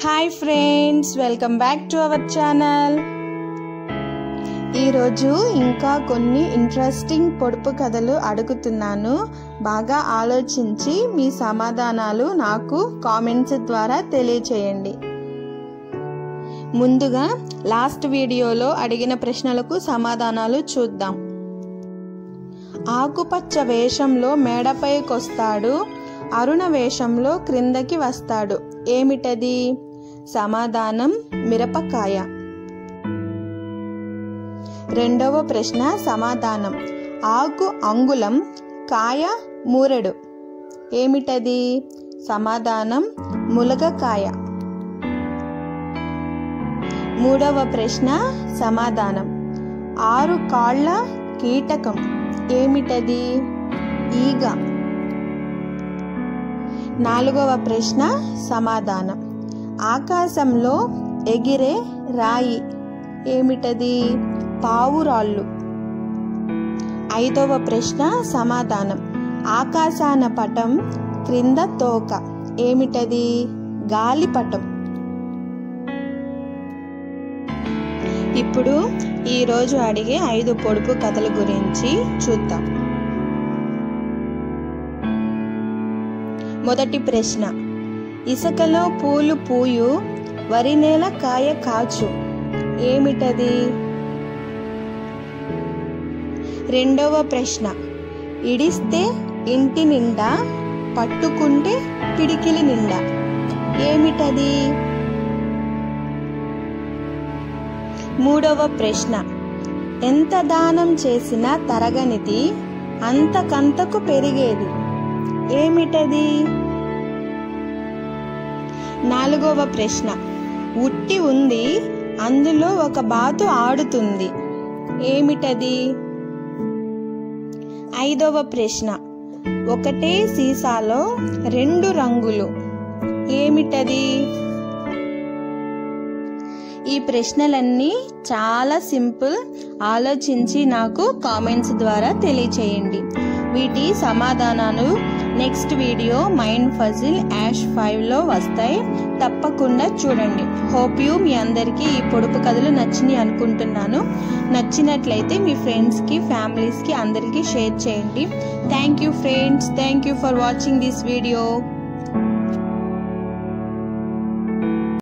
Hi friends, welcome back to our channel. ఈరోజు ఇంకా కొన్ని ఇంట్రెస్టింగ్ పొడుపు కథలు అడుగుతున్నాను. బాగా ఆలోచించి మీ సమాధానాలు నాకు కామెంట్స్ ద్వారా తెలియచేయండి. ముందుగా లాస్ట్ వీడియోలో అడిగిన ప్రశ్నలకు సమాధానాలు చూద్దాం. ఆకుపచ్చ వేషంలో మేడపైకొస్తాడు, అరుణ వేషంలో క్రిందకి వస్తాడు. ఏమిటది? సమాధానం మిరపకాయ. రెండవ ప్రశ్న సమాధానం ఆకు అంగుళం, కాయ మూరెడు. ఏమిటది? సమాధానం ములగకాయ. మూడవ ప్రశ్న సమాధానం 6 కాళ్ళ కీటకం. ఏమిటది? ఈగ. నాలుగవ ప్రశ్న సమాధానం ఆకాశంలో ఎగిరే రాయి. ఏమిటది? పావురాళ్ళు. ఐదవ ప్రశ్న సమాధానం ఆకాశాన పటం, క్రింద తోక. ఏమిటది? గాలిపటం. ఇప్పుడు ఈరోజు అడిగే 5 పొడుపు కథల గురించి చూద్దాం. మొదటి ప్రశ్న ఇసుకలో పూలు పూయు, వరి నేల కాయ కాచు. ఏమిటది? రెండవ ప్రశ్న ఇడిస్తే ఇంటి నిండా, పట్టుకుంటే పిడికిలి నిండా. ఏమిటది? మూడవ ప్రశ్న ఎంత దానం చేసినా తరగనిది, అంతకంతకు పెరిగేది. ఏమిటది? నాలుగవ ప్రశ్న ఉట్టి ఉంది, అందులో ఒక బాతు ఆడుతుంది. ఏమిటది? ఐదవ ప్రశ్న ఒకటే సీసాలో 2 రంగులు. ఏమిటది? ఈ ప్రశ్నలన్నీ చాలా సింపుల్. ఆలోచించి నాకు కామెంట్స్ ద్వారా తెలియచేయండి. వీటి సమాధానాలు నెక్స్ట్ వీడియో మైండ్ ఫజిల్ యాష్ 5లో వస్తాయి. తప్పకుండా చూడండి. హోప్ యూ మీ అందరికీ ఈ పొడుపు కథలు నచ్చినాయి అనుకుంటున్నాను. నచ్చినట్లయితే మీ ఫ్రెండ్స్కి, ఫ్యామిలీస్కి అందరికీ షేర్ చేయండి. Thank you friends. Thank you for watching this video.